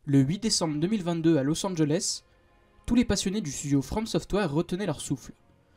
Le 8 décembre 2022 à Los Angeles, tous les passionnés du studio From Software retenaient leur souffle.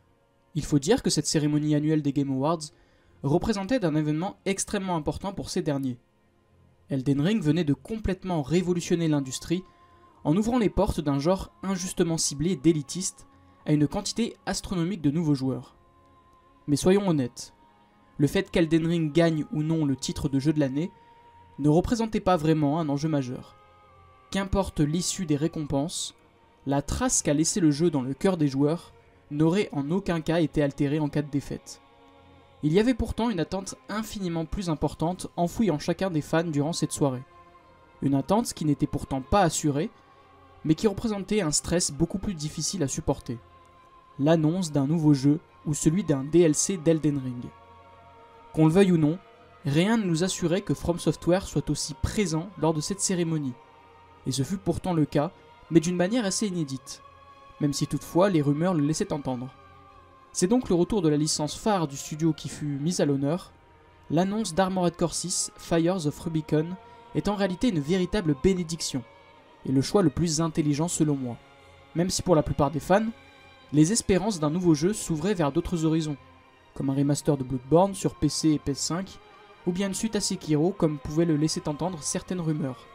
Il faut dire que cette cérémonie annuelle des Game Awards représentait un événement extrêmement important pour ces derniers. Elden Ring venait de complètement révolutionner l'industrie en ouvrant les portes d'un genre injustement ciblé d'élitiste à une quantité astronomique de nouveaux joueurs. Mais soyons honnêtes, le fait qu'Elden Ring gagne ou non le titre de jeu de l'année ne représentait pas vraiment un enjeu majeur. Qu'importe l'issue des récompenses, la trace qu'a laissé le jeu dans le cœur des joueurs n'aurait en aucun cas été altérée en cas de défaite. Il y avait pourtant une attente infiniment plus importante enfouie en chacun des fans durant cette soirée. Une attente qui n'était pourtant pas assurée, mais qui représentait un stress beaucoup plus difficile à supporter. L'annonce d'un nouveau jeu ou celui d'un DLC d'Elden Ring. Qu'on le veuille ou non, rien ne nous assurait que From Software soit aussi présent lors de cette cérémonie. Et ce fut pourtant le cas, mais d'une manière assez inédite, même si toutefois les rumeurs le laissaient entendre. C'est donc le retour de la licence phare du studio qui fut mise à l'honneur. L'annonce d'Armored Core 6, Fires of Rubicon, est en réalité une véritable bénédiction, et le choix le plus intelligent selon moi. Même si pour la plupart des fans, les espérances d'un nouveau jeu s'ouvraient vers d'autres horizons, comme un remaster de Bloodborne sur PC et PS5, ou bien une suite à Sekiro comme pouvaient le laisser entendre certaines rumeurs.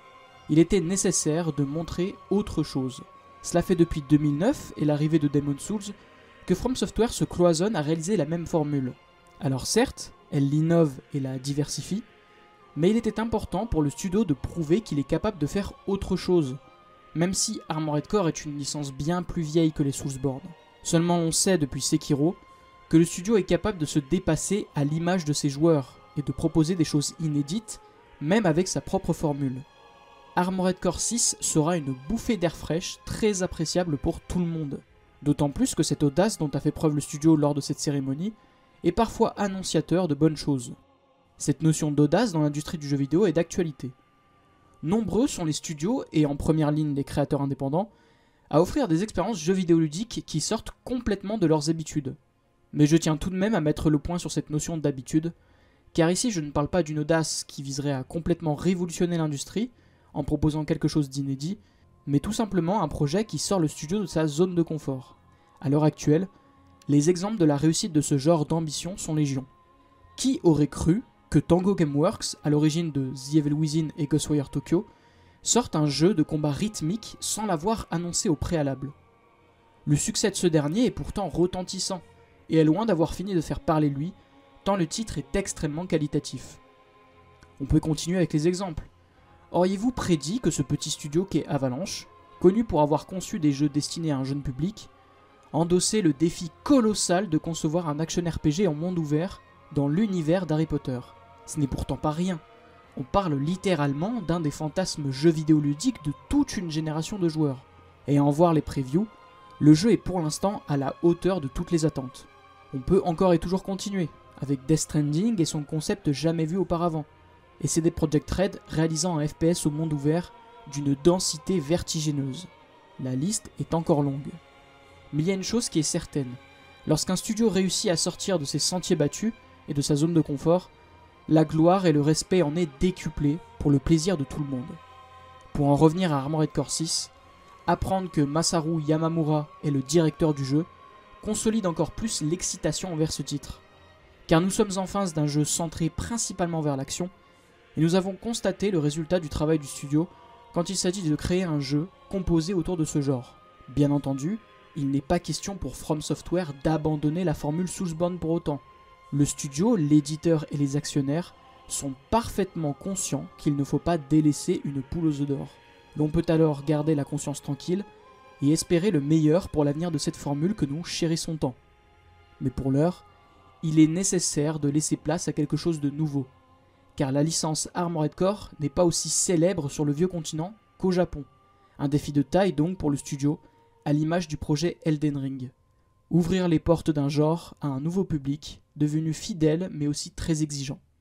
Il était nécessaire de montrer autre chose. Cela fait depuis 2009 et l'arrivée de Demon's Souls que From Software se cloisonne à réaliser la même formule. Alors certes, elle l'innove et la diversifie, mais il était important pour le studio de prouver qu'il est capable de faire autre chose, même si Armored Core est une licence bien plus vieille que les Soulsborne. Seulement on sait depuis Sekiro que le studio est capable de se dépasser à l'image de ses joueurs et de proposer des choses inédites, même avec sa propre formule. Armored Core 6 sera une bouffée d'air fraîche très appréciable pour tout le monde. D'autant plus que cette audace dont a fait preuve le studio lors de cette cérémonie est parfois annonciateur de bonnes choses. Cette notion d'audace dans l'industrie du jeu vidéo est d'actualité. Nombreux sont les studios, et en première ligne les créateurs indépendants, à offrir des expériences jeux vidéo ludiques qui sortent complètement de leurs habitudes. Mais je tiens tout de même à mettre le point sur cette notion d'habitude, car ici je ne parle pas d'une audace qui viserait à complètement révolutionner l'industrie, en proposant quelque chose d'inédit, mais tout simplement un projet qui sort le studio de sa zone de confort. À l'heure actuelle, les exemples de la réussite de ce genre d'ambition sont légion. Qui aurait cru que Tango Gameworks, à l'origine de The Evil Within et Ghostwire Tokyo, sorte un jeu de combat rythmique sans l'avoir annoncé au préalable? Le succès de ce dernier est pourtant retentissant, et est loin d'avoir fini de faire parler lui, tant le titre est extrêmement qualitatif. On peut continuer avec les exemples. Auriez-vous prédit que ce petit studio qu'est Avalanche, connu pour avoir conçu des jeux destinés à un jeune public, endossait le défi colossal de concevoir un action RPG en monde ouvert dans l'univers d'Harry Potter? Ce n'est pourtant pas rien. On parle littéralement d'un des fantasmes jeux vidéo ludiques de toute une génération de joueurs. Et à en voir les previews, le jeu est pour l'instant à la hauteur de toutes les attentes. On peut encore et toujours continuer, avec Death Stranding et son concept jamais vu auparavant, et CD Projekt Red réalisant un FPS au monde ouvert d'une densité vertigineuse. La liste est encore longue. Mais il y a une chose qui est certaine. Lorsqu'un studio réussit à sortir de ses sentiers battus et de sa zone de confort, la gloire et le respect en est décuplé pour le plaisir de tout le monde. Pour en revenir à Armored Core 6, apprendre que Masaru Yamamura est le directeur du jeu consolide encore plus l'excitation envers ce titre. Car nous sommes en face d'un jeu centré principalement vers l'action, et nous avons constaté le résultat du travail du studio quand il s'agit de créer un jeu composé autour de ce genre. Bien entendu, il n'est pas question pour From Software d'abandonner la formule Soulsborne pour autant. Le studio, l'éditeur et les actionnaires sont parfaitement conscients qu'il ne faut pas délaisser une poule aux œufs d'or. L'on peut alors garder la conscience tranquille et espérer le meilleur pour l'avenir de cette formule que nous chérissons tant. Mais pour l'heure, il est nécessaire de laisser place à quelque chose de nouveau, car la licence Armored Core n'est pas aussi célèbre sur le vieux continent qu'au Japon. Un défi de taille donc pour le studio, à l'image du projet Elden Ring. Ouvrir les portes d'un genre à un nouveau public, devenu fidèle mais aussi très exigeant.